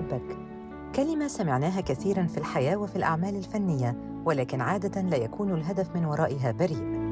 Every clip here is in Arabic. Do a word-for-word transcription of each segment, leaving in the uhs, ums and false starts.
بحبك. كلمة سمعناها كثيراً في الحياة وفي الأعمال الفنية، ولكن عادة لا يكون الهدف من ورائها بريء.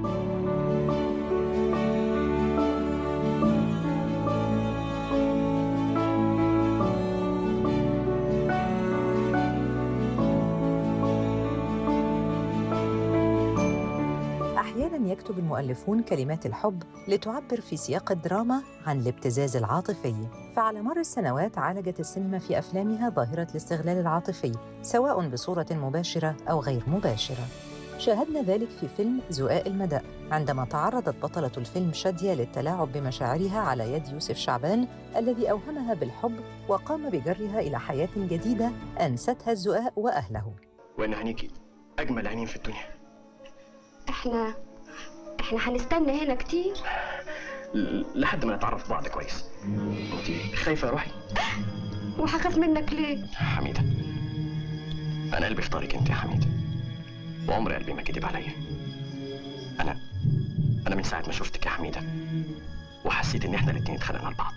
أحياناً يكتب المؤلفون كلمات الحب لتعبر في سياق الدراما عن الابتزاز العاطفي، فعلى مر السنوات عالجت السينما في أفلامها ظاهرة الاستغلال العاطفي سواء بصورة مباشرة أو غير مباشرة. شاهدنا ذلك في فيلم زقاق المداء عندما تعرضت بطلة الفيلم شادية للتلاعب بمشاعرها على يد يوسف شعبان الذي أوهمها بالحب وقام بجرها إلى حياة جديدة أنستها الزقاق وأهله. وإن عينيكي أجمل عينين في الدنيا. احنا احنا هنستنى هنا كتير لحد ما نتعرف بعض كويس. انت خايفه يا روحي؟ وهخاف منك ليه؟ حميده، انا قلبي في طارق انت يا حميده، وعمر قلبي ما كدب عليا. انا انا من ساعه ما شفتك يا حميده وحسيت ان احنا الاتنين اتخلقنا لبعض.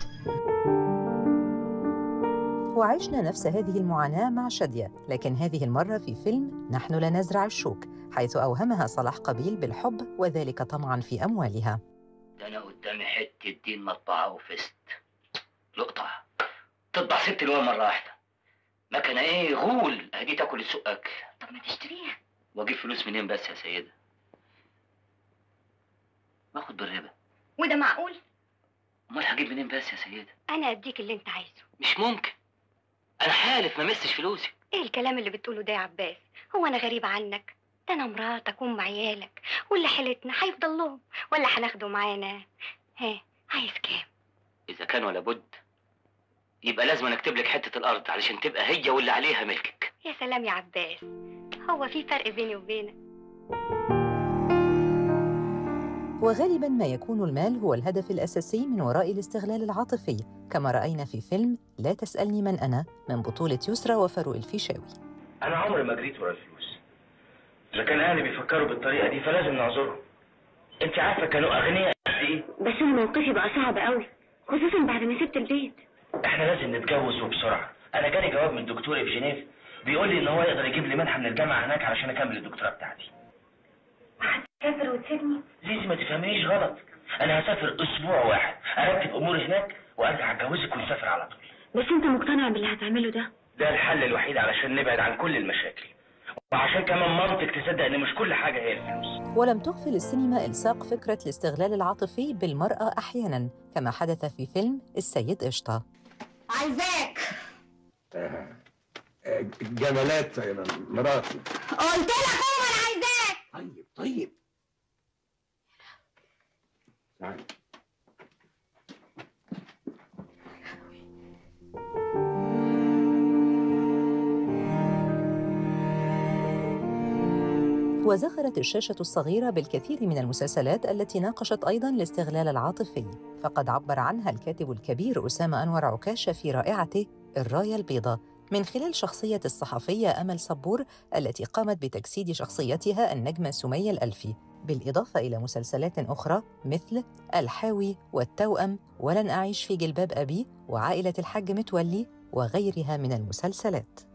وعشنا نفس هذه المعاناة مع شادية، لكن هذه المرة في فيلم نحن لا نزرع الشوك، حيث أوهمها صلاح قبيل بالحب وذلك طمعاً في أموالها. ده أنا قدامي حتة دين مطبعة وفست لقطة تطبع ست الوان مرة واحدة. مكنة إيه غول أهدي تاكل السوق أكل. طب ما تشتريها. وأجيب فلوس منين بس يا سيدة؟ باخد بالربا. وده معقول؟ أمال هجيب منين بس يا سيدة؟ أنا أديك اللي أنت عايزه. مش ممكن. أنا حالف ما مسش فلوسي. إيه الكلام اللي بتقوله ده يا عباس؟ هو أنا غريبة عنك؟ ده أنا مراتك وأم عيالك، واللي حيلتنا هيفضل لهم ولا هناخده معانا؟ ها عايز كام؟ إذا كان ولا بد يبقى لازم أكتب لك حتة الأرض علشان تبقى هي واللي عليها ملكك. يا سلام يا عباس، هو في فرق بيني وبينك؟ وغالباً ما يكون المال هو الهدف الأساسي من وراء الاستغلال العاطفي، كما رأينا في فيلم لا تسألني من أنا من بطولة يسرى وفاروق الفيشاوي. أنا عمري ما جريت ورا الفلوس. إذا كان أهلي بيفكروا بالطريقة دي فلازم نعذرهم. أنت عارفة كانوا أغنياء قد إيه؟ بس أنا موقفي بقى صعب قوي، خصوصاً بعد ما سبت البيت. إحنا لازم نتجوز وبسرعة. أنا جالي جواب من الدكتور في جنيف بيقول لي إن هو يقدر يجيب لي منحة من الجامعة هناك علشان أكمل الدكتوراه بتاعتي. هتسافر وتسيبني؟ زيزي ما تفهمنيش غلط، أنا هسافر أسبوع واحد أرتب أموري هناك وأرجع أتجوزك ونسافر على طول. بس أنت مقتنع باللي هتعمله ده؟ ده الحل الوحيد علشان نبعد عن كل المشاكل، وعشان كمان مامتك تصدق إن مش كل حاجة هي الفلوس. ولم تغفل السينما إلصاق فكرة الاستغلال العاطفي بالمرأة أحياناً، كما حدث في فيلم السيد قشطة. عايزاك. جمالات مراتي. قلت لك هو أنا عايزاك. طيب طيب. تعالي. وزخرت الشاشة الصغيرة بالكثير من المسلسلات التي ناقشت أيضاً الاستغلال العاطفي، فقد عبر عنها الكاتب الكبير أسامة أنور عكاشة في رائعته الراية البيضاء من خلال شخصية الصحفية أمل صبور التي قامت بتجسيد شخصيتها النجمة سمية الألفي، بالإضافة إلى مسلسلات أخرى مثل الحاوي والتوأم ولن أعيش في جلباب أبي وعائلة الحاج متولي وغيرها من المسلسلات.